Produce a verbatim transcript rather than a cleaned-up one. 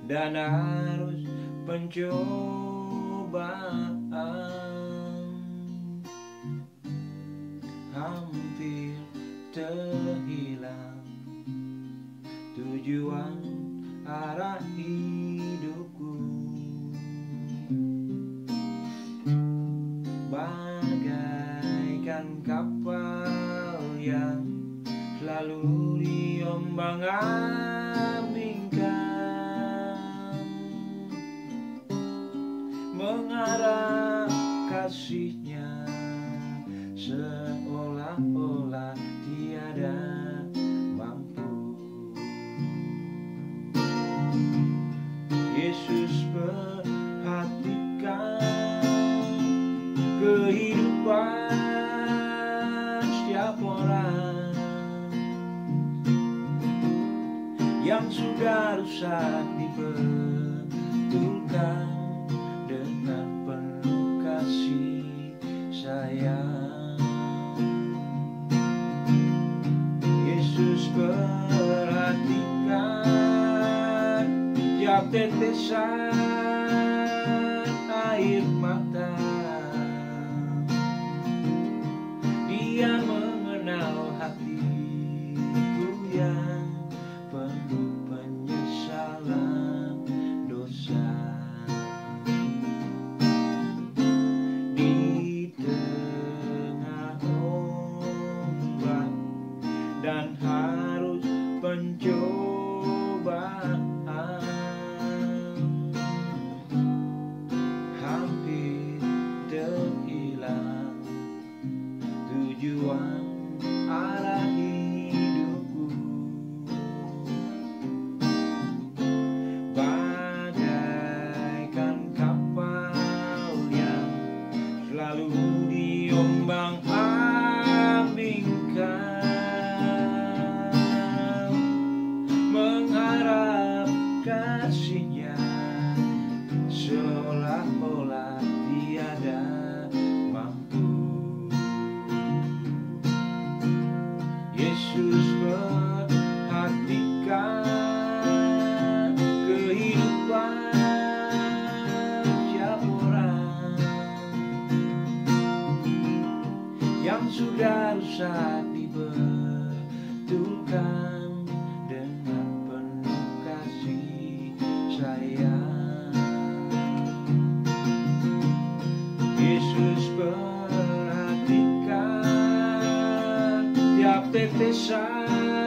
dan harus pencobaan, hampir terhilang tujuan arah hidupku. Bagaikan kapal yang selalu diombang-ambingkan, mengharap kasihnya seolah-olah tiada mampu. Yesus perhatikan kehidupan setiap orang yang sudah rusak dibetulkan dengan penuh kasih sayang. Yesus perhatikan tiap tetesan air mata. Dia mengenal hatiku yang penuh penyesalan dosa. Di tengah ombak dan harus pencobaan, hampir terhilang tujuan arah hidupku. Bagaikan kapal yang selalu diombang-ambingkan, mengharap kasihnya seolah-olah tiada mampu. Yesus perhatikan kehidupan setiap orang yang sudah rusak dibetulkan dengan penuh kasih sayang. Yesus perhatikan tiap tetesan